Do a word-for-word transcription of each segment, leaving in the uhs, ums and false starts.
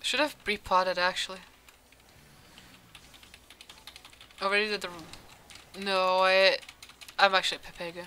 Should have pre-potted actually. Already did the... No, I... I'm actually Pepega.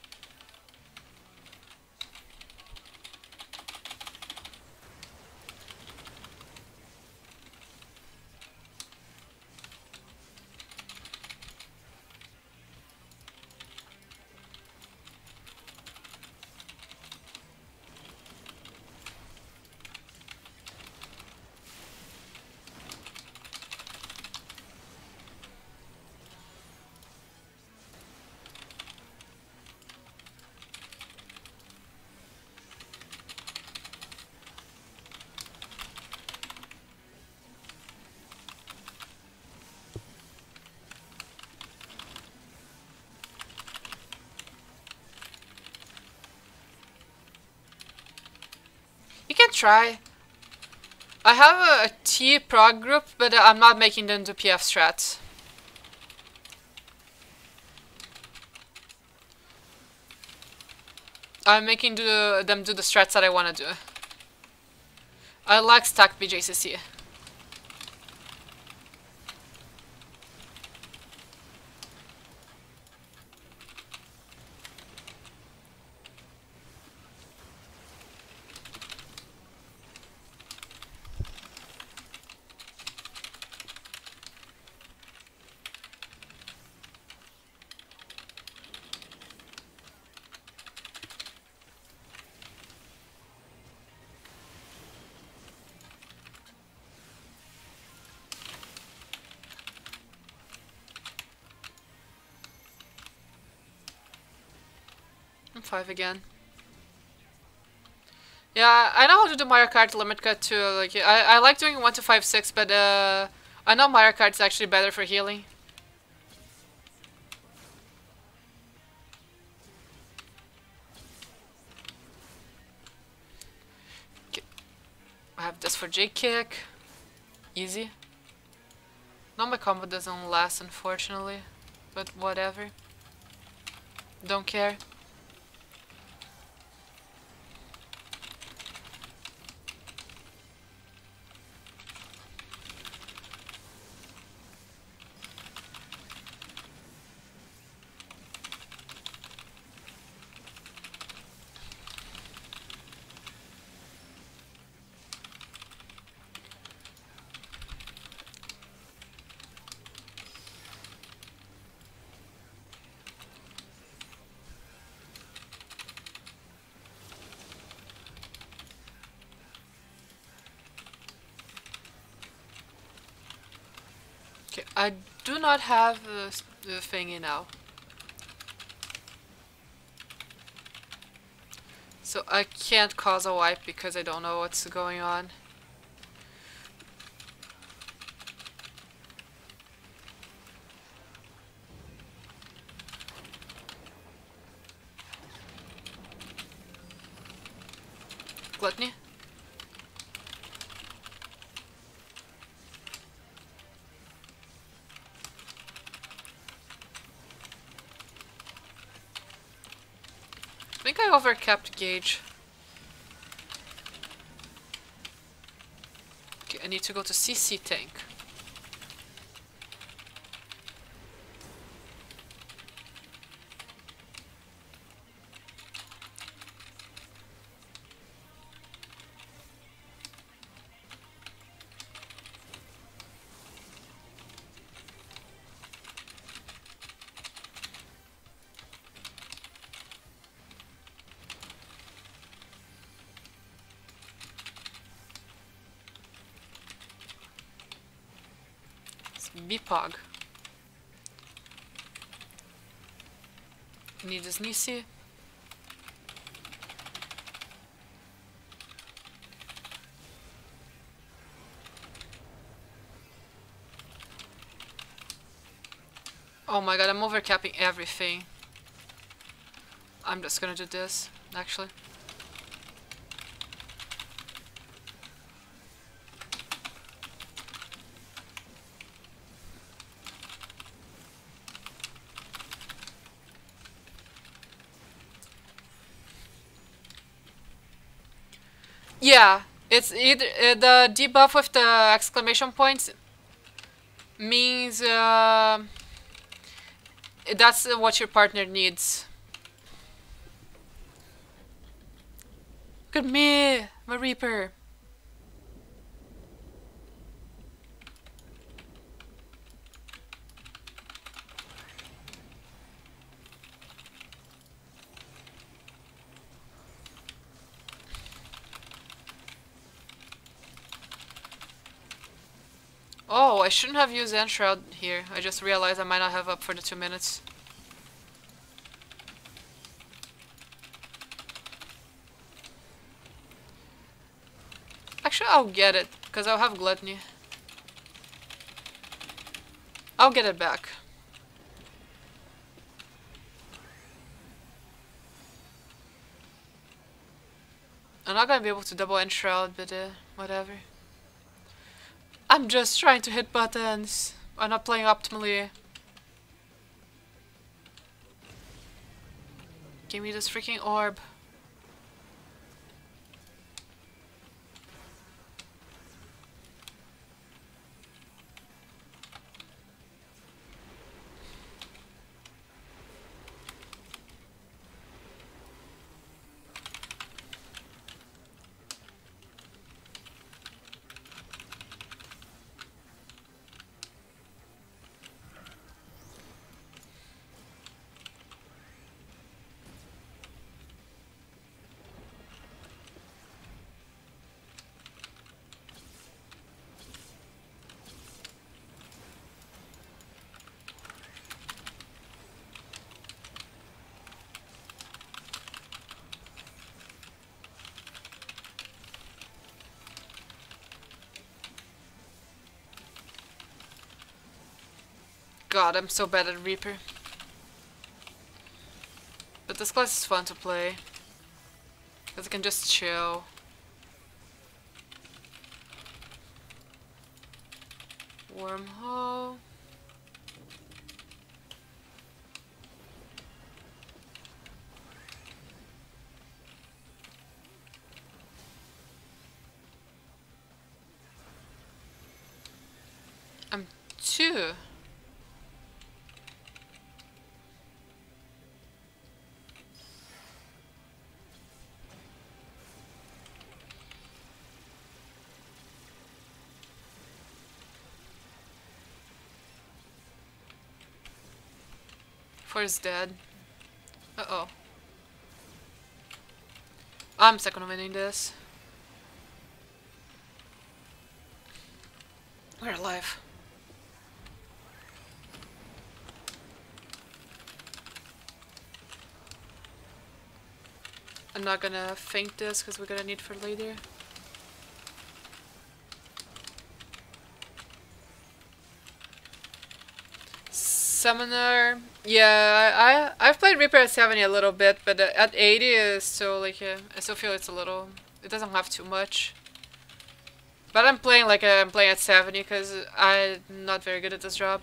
You can try. I have a, a T E A prog group, but uh, I'm not making them do P F strats. I'm making do, them do the strats that I want to do. I like stack B J C C. I'm five again. Yeah, I know how to do Mario Kart limit cut too. Like I, I like doing one to five six, but uh, I know Mario Kart's actually better for healing. Okay. I have this for J kick, easy. Now my combo doesn't last, unfortunately, but whatever. Don't care. Okay, I do not have the, the thingy now. So I can't cause a wipe because I don't know what's going on. Gluttony? I think I overcapped gauge. Okay, I need to go to C C tank. B-Pog. Need this Nisi. Oh my god, I'm overcapping everything. I'm just gonna do this, actually. Yeah, It's either uh, the debuff with the exclamation points means uh, that's what your partner needs. Look at me, my Reaper. Oh, I shouldn't have used Enshroud here. I just realized I might not have up for the two minutes. Actually, I'll get it, because I'll have Gluttony. I'll get it back. I'm not gonna be able to double Enshroud, but uh, whatever. I'm just trying to hit buttons. I'm not playing optimally. Give me this freaking orb. God, I'm so bad at Reaper. But this class is fun to play. Because I can just chill. Wormhole. I'm two. Four is dead. Uh-oh. I'm second winning this. We're alive. I'm not gonna feint this because we're gonna need for later. Summoner, yeah, I I've played Reaper at seventy a little bit, but at eighty is still like uh, I still feel it's a little. It doesn't have too much. But I'm playing like uh, I'm playing at seventy because I'm not very good at this job.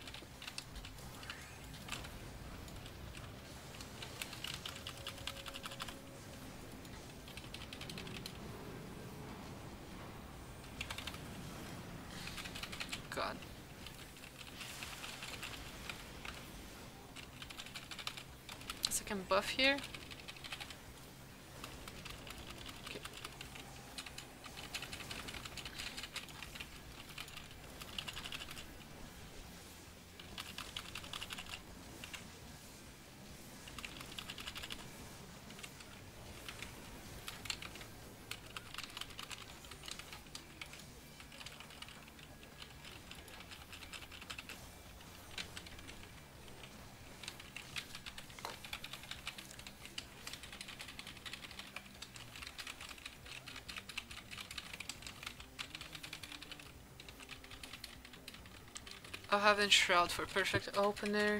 God. Second buff here. Okay. I'll have Enshroud for perfect opener.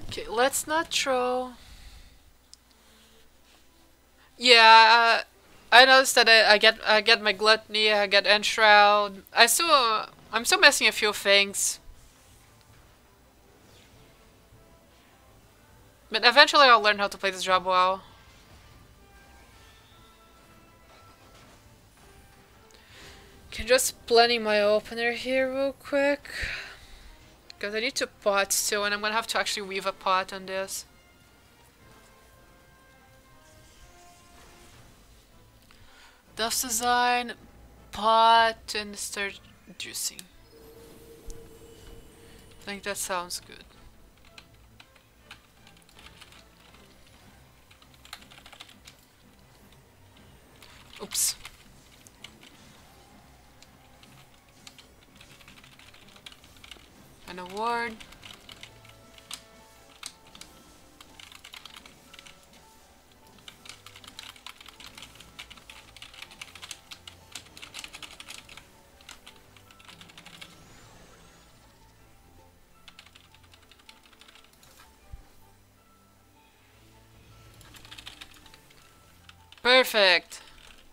Okay, let's not throw. Yeah, uh, I noticed that I, I get I get my gluttony, I get enshroud. I still I'm still missing a few things, but eventually I'll learn how to play this job well. Okay, just planning my opener here real quick, because I need to pot still, and I'm gonna have to actually weave a pot on this. Dust design, pot, and start juicing. I think that sounds good. Oops. An award. Perfect.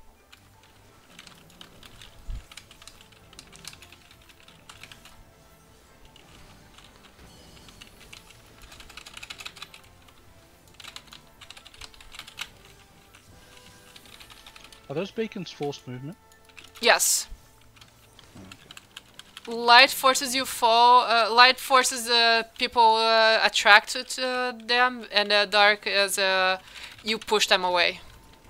Are those beacons forced movement? Yes. Okay. Light forces you fall. Uh, light forces uh, people uh, attracted to them, and uh, dark is uh, you push them away.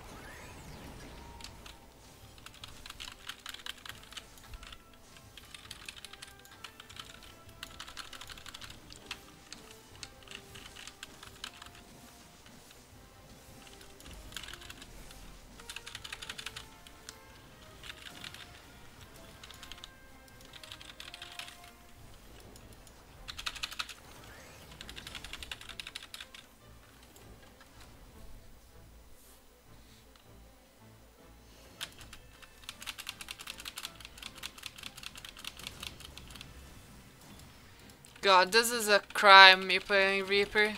God, this is a crime, me playing Reaper.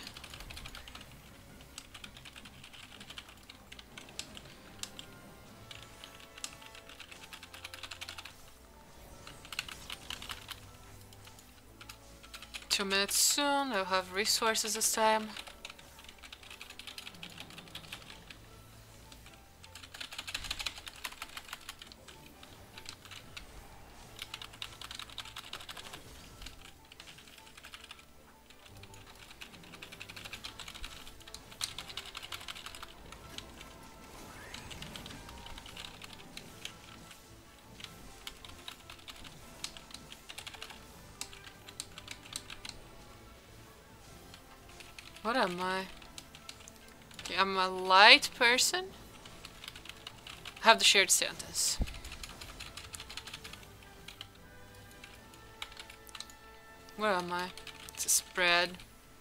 Two minutes soon, I'll have resources this time. What am I? Okay, I'm a light person. Have the shared sentence. Where am I? It's a spread.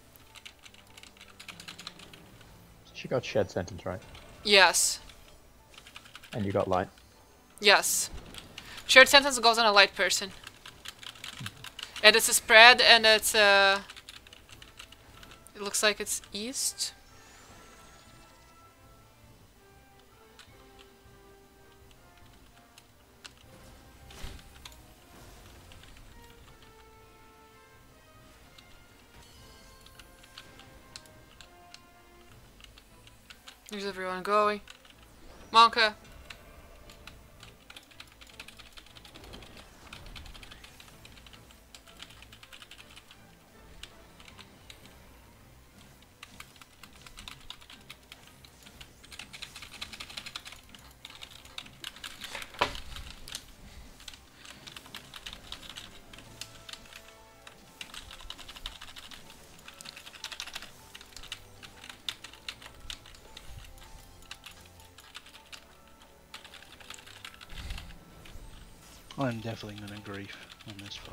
She got shared sentence, right? Yes. And you got light? Yes. Shared sentence goes on a light person. And it's a spread, and it's a... It looks like it's east. Where's everyone going? Monka. I'm definitely gonna grief on this part.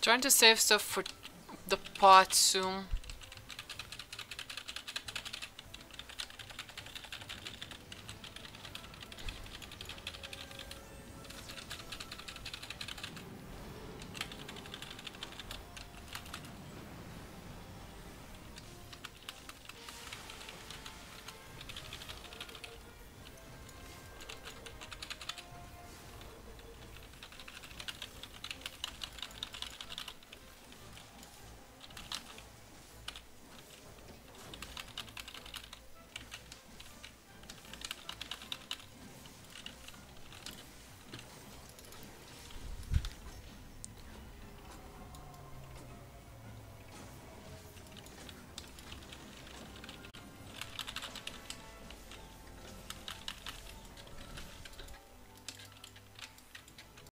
Trying to save stuff for the pot soon.